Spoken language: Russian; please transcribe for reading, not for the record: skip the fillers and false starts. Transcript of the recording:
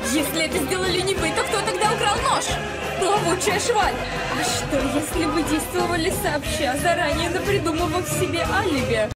Если это сделали не вы, то кто тогда украл нож? Плавучая шваль! А что, если вы действовали сообща, заранее напридумывав себе алиби?